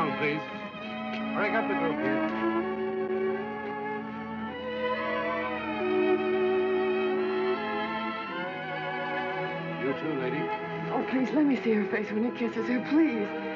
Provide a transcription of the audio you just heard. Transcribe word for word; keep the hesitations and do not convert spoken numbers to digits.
along, please. Break up the group here. You too, lady. Oh, please, let me see her face when he kisses her, please.